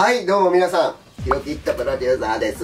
はい、どうも皆さん、ひろきっとプロデューサーです。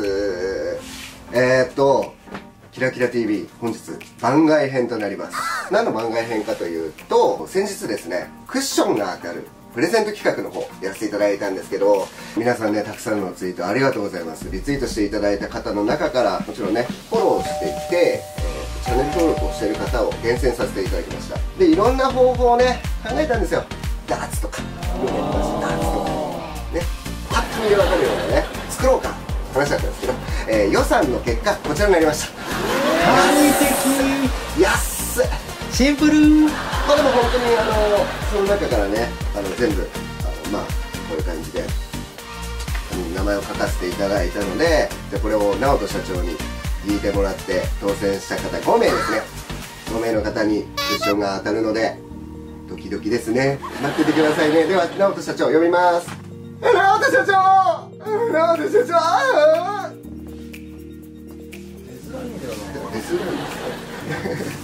キラキラ TV、本日番外編となります。何の番外編かというと、先日ですね、クッションが当たるプレゼント企画の方やらせていただいたんですけど、皆さんね、たくさんのツイートありがとうございます。リツイートしていただいた方の中から、もちろんね、フォローしていて、チャンネル登録をしている方を厳選させていただきました。で、いろんな方法をね、考えたんですよ。ダーツとか、ダーツとか、ね、パッと見でわかるようなね、作ろうか話だったんですけど、予算の結果、こちらになりました。 簡易的、 安っ、 シンプル。 まあでも本当にその中からね、全部まあこういう感じで名前を書かせていただいたので、じゃあこれを直人社長に聞いてもらって当選した方5名ですね。5名の方にクッションが当たるのでドキドキですね。待っててくださいね。では直人社長呼びます。直人社長、直人社長、出づらいんですよ。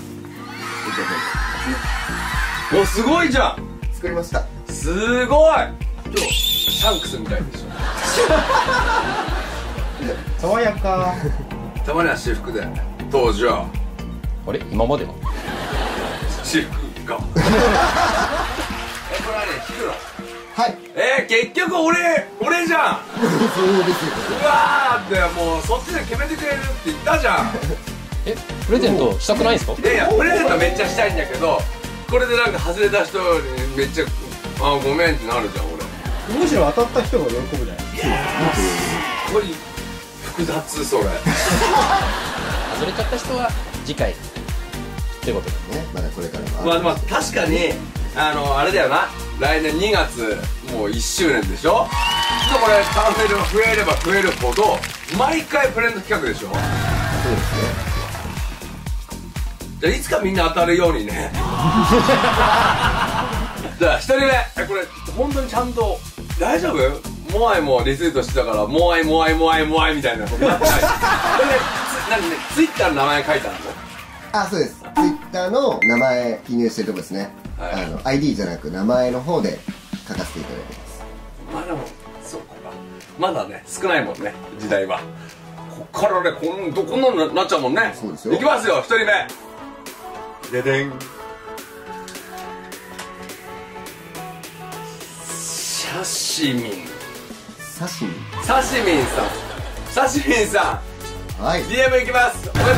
お、すごいじゃん。 作りました。 すごい。今日シャンクスみたいでしょ。 爽やか。 たまには私服で登場。 あれ今までは私服か。これはね、聞くの。 はい。 結局俺じゃん。 そうですよ。 うわーってもうそっちで決めてくれるって言ったじゃん。 プレゼントしたくないんですか？ いやいや、プレゼントめっちゃしたいんだけど、これでなんか外れた人にめっちゃあごめんってなるじゃん俺。 むしろ当たった人が喜ぶじゃないですか。 いやー、すごい複雑それ。 外れちゃった人は次回ということでね、まだこれからもまあ確かにあれだよな、来年2月もう1周年でしょ。ちょっとこれチャンネルが増えれば増えるほど毎回プレゼント企画でしょ。 そうですね。 じゃあいつかみんな当たるようにね。じゃあ1人目、これ本当にちゃんと大丈夫？モアイもリツイートしてたからモアイモアイモアイモアイみたいなことなってない。これね、何ね、ツイッターの名前書いてあるの？ あ、そうです。ツイッターの名前記入してるとこですね。 はい、 ID じゃなく名前の方で書かせていただいてます。 まだもそうか、まだね少ないもんね、時代は。こっからねこんなのなっちゃうもんね。 そうですよ。 いきますよ、1人目。ででん。シャシミン。 サシミ。 サシミンさん。サシミンさん。 はい。 DM いきます。おめでとうございます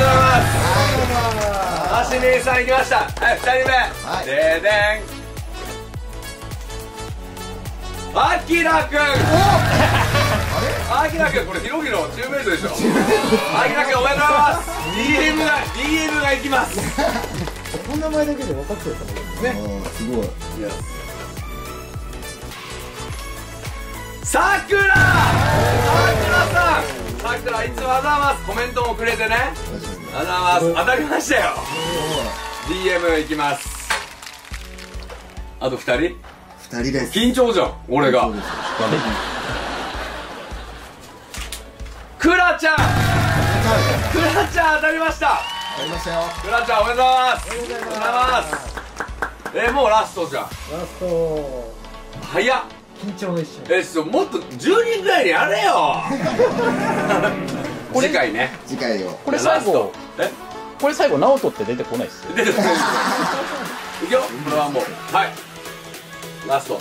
。サシミンさんいきました。はい、2人目。 はい。 ででん。あきらくん。あきらくん、これひろきのチームメイトでしょ。あきらくんおめでとうございます。DM がいきます。 こんな前だけで分かってるかもですね。 すごい。 さくらさん、さくらいつもあざます。コメントもくれてね、あざます。当たりましたよ。 DM いきます。あと2人です。 緊張じゃん俺が。くらちゃん当たりました。 ありましたよ。 くらちゃんおめでとうございます。おめでとうございます。もうラストじゃん。 ラスト。 早っ。 緊張の一瞬。 もっと10人ぐらいにやれよ。次回ね。 次回を。 これ最後直人って出てこないっすよ。 出てこない。いくよ、これはもうはいラスト。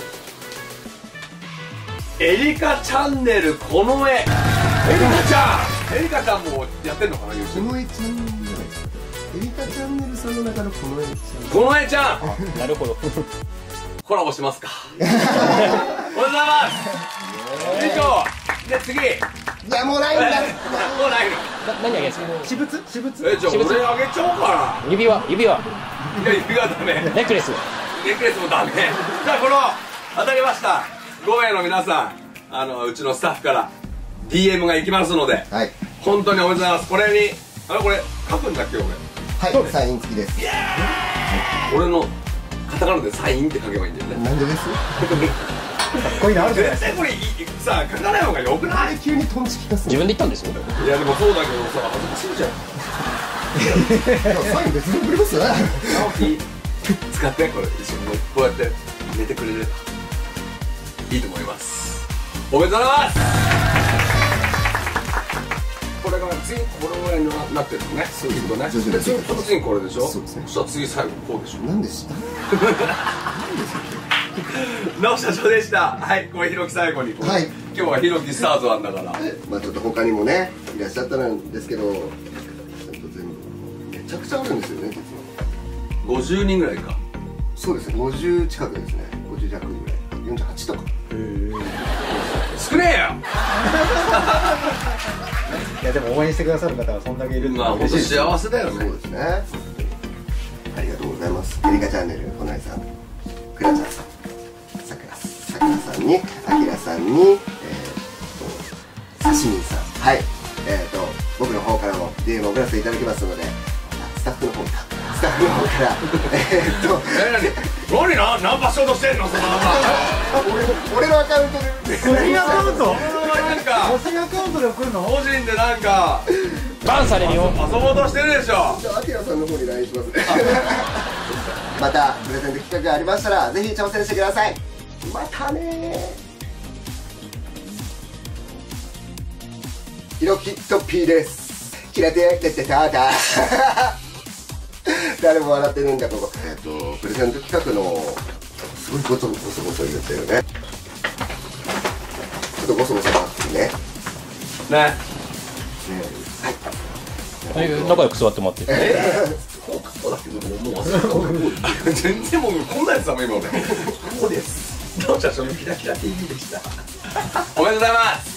エリカチャンネルこの絵。エリカちゃんもやってんのかな、 こ YouTube。 の絵ちゃんじゃないですか。エリカチャンネルさんの中のこの絵ちゃん。 この絵ちゃん。 なるほど。 コラボしますか。おめでとうございます。以上で次。 いやもうないんだ。 もうないの。 何あげるんですか？ 私物？私物？ じゃあ俺あげちゃおうかな。 指輪いや、指輪ダメ。 ネックレスもダメ。じゃあこの当たりました5名の皆さん、うちのスタッフから DM が行きますので、 はい。 本当におめでとうございます。これにこれ書くんだっけ俺。 はい。サイン付きです。 俺のカタカナでサインって書けばいいんだよね。 なんでです？ こういうのあるじゃない絶対これさ書かない方がよくない？ 急にトンチキかす。 自分で言ったんですよ。 いやでもそうだけどさ、恥ずかしいじゃん。 サイン別に送りますよ。 直樹使ってこれ一緒にこうやって寝てくれればいいと思います。 おめでとうございます。これが次これぐらいになってるのね。そういうことね。で次これでしょ。そうですね。そしたら次最後こうでしょ。 なんでした直社長でした。はい、これひろき最後に。はい。今日はひろきスタートなんだから。 まあちょっと他にもねいらっしゃったんですけど、ちゃんと全部めちゃくちゃあるんですよね実は。 50人ぐらいか。 そうですね。50近くですね。50弱ぐらい。48とか。 少ねえよ。 いやでも応援してくださる方はそんだけいるってまあ本当幸せだよね。 そうですね。ありがとうございます。エリカチャンネルほなりさん、くらちゃんさん、さくらさんに、あきらさんに、さしみんさん、はい、僕の方からも DM を送らせていただきますので、スタッフの方から何ナンパしようとしてんのその俺のアカウントで個人アカウント？ なんか個人アカウントで送るの？ 個人でなんかバンされるよ。 遊ぼうとしてるでしょ。 じゃあアキラさんの方に LINE しますねまたプレゼント企画がありましたらぜひ挑戦してください。またねひろきと P です。キラテテテタタ誰も笑ってるんだここ。プレゼント企画のすごいゴソゴソ言ってるね。ちょっとゴソゴソね。 ね。 はい。 仲良く座ってもらって。 そうだけどもう全然もうこんなやつだもん今俺。ここです。どうしたそのキラキラ TV でした。おめでとうございます。